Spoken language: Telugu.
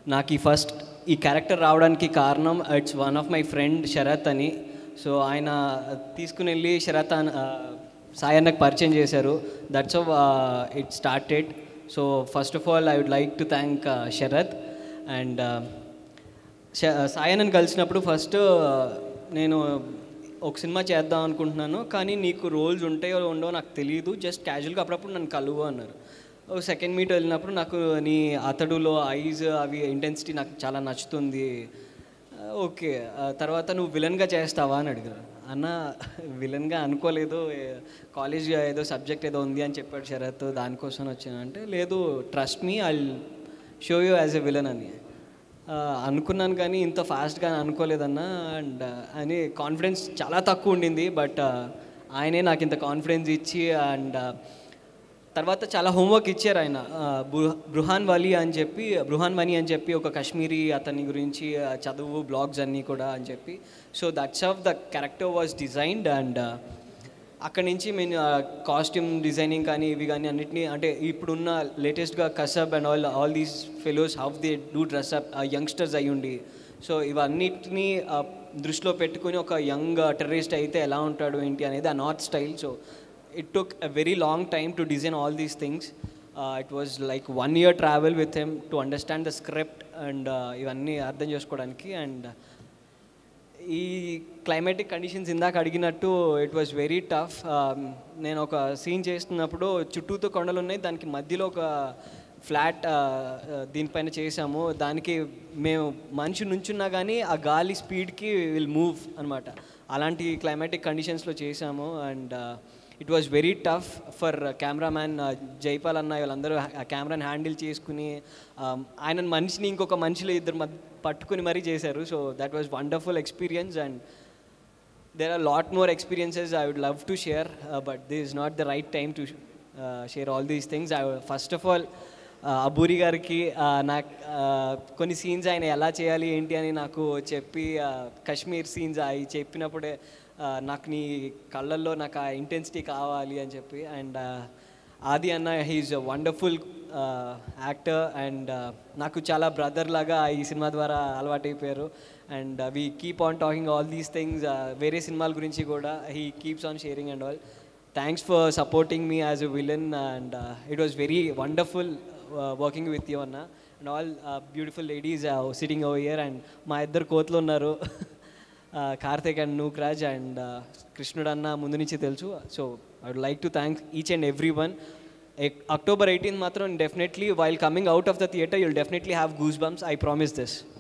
నాకు ఈ క్యారెక్టర్ రావడానికి కారణం it's one of my friend Sarath అని. సో ఆయన తీసుకుని వెళ్ళి సాయి అన్నకు పరిచయం చేశారు. That's how it started. So first of all I would like to thank Sarath. And Sai అన్నని కలిసినప్పుడు ఫస్ట్ నేను ఒక సినిమా చేద్దాం అనుకుంటున్నాను, కానీ నీకు రోల్స్ ఉంటాయో ఉండవో నాకు తెలియదు, జస్ట్ క్యాజువల్గా అప్పుడప్పుడు నన్ను కలువు అన్నారు. సెకండ్ మీట్ వెళ్ళినప్పుడు నాకు నీ అతడులో ఐజ్ అవి ఇంటెన్సిటీ నాకు చాలా నచ్చుతుంది. ఓకే, తర్వాత నువ్వు విలన్గా చేస్తావా అని అడిగారు. అన్న విలన్గా అనుకోలేదు, కాలేజ్ ఏదో సబ్జెక్ట్ ఏదో ఉంది అని చెప్పాడు శరత్, దానికోసం వచ్చాను అంటే, లేదు trust me I show you as a villain అని అనుకున్నాను. కానీ ఇంత ఫాస్ట్గా అనుకోలేదన్నా అండ్ అని కాన్ఫిడెన్స్ చాలా తక్కువ ఉండింది. బట్ ఆయనే నాకు ఇంత కాన్ఫిడెన్స్ ఇచ్చి అండ్ తర్వాత చాలా హోంవర్క్ ఇచ్చారు ఆయన. బృహాన్ వనీ అని చెప్పి ఒక కాశ్మీరీ అతని గురించి చదువు బ్లాగ్స్ అన్నీ కూడా అని చెప్పి. So that's of the character was designed. And అక్కడి నుంచి మేము కాస్ట్యూమ్ డిజైనింగ్ కానీ ఇవి కానీ అన్నిటినీ, అంటే ఇప్పుడున్న లేటెస్ట్గా Kasab and all these fellows how they do dress up youngsters అయ్యుండి. సో ఇవన్నిటినీ దృష్టిలో పెట్టుకుని ఒక యంగ్ టెర్రరిస్ట్ అయితే ఎలా ఉంటాడు ఏంటి అనేది ఆ north style. So it took a very long time to design all these things. It was like 1 year travel with him to understand the script and ఇవన్నీ అర్థం చేసుకోవడానికి. అండ్ ఈ క్లైమాటిక్ కండిషన్స్ ఇందాక అడిగినట్టు ఇట్ వాజ్ వెరీ టఫ్. నేను ఒక సీన్ చేస్తున్నప్పుడు చుట్టూతో కొండలు ఉన్నాయి, దానికి మధ్యలో ఒక ఫ్లాట్ దీనిపైన చేసాము. దానికి మేము మనిషి నుంచున్నా కానీ ఆ గాలి స్పీడ్కి విల్ మూవ్ అనమాట. అలాంటి క్లైమాటిక్ కండిషన్స్లో చేసాము. And it was very tough for cameraman Jaipal అన్న వీళ్ళందరూ ఆ కెమెరాని హ్యాండిల్ చేసుకుని ఆయన మనిషిని ఇంకొక మనిషిలో ఇద్దరు పట్టుకుని మరీ చేశారు. So that was wonderful experience. And there are lot more experiences I would love to share, but this is not the right time to share all these things. First of all Aburi గారికి నాకు కొన్ని సీన్స్ ఆయన ఎలా చేయాలి ఏంటి అని నాకు చెప్పి కాశ్మీర్ సీన్స్ అవి చెప్పినప్పుడే నాకు నీ కళ్ళల్లో నాకు ఆ ఇంటెన్సిటీ కావాలి అని చెప్పి. అండ్ ఆది అన్న హీఈస్ వండర్ఫుల్ యాక్టర్ అండ్ నాకు చాలా బ్రదర్ లాగా ఈ సినిమా ద్వారా అలవాటైపోయారు. And we keep on talking all these things, వేరే సినిమాల గురించి కూడా he keeps on sharing and all. Thanks for supporting me as a villain. And it was very wonderful working with you అన్న and all beautiful ladies sitting over here. And మా ఇద్దరు కోతులు ఉన్నారు, కార్తిక్ అండ్ నూక్రాజ్. అండ్ కృష్ణుడు అన్న ముందు నుంచి తెలుసు. So I would like to thank each and every one. October 18th మాత్రం definitely while coming out of the theatre you'll definitely have goose bumps. I promise this.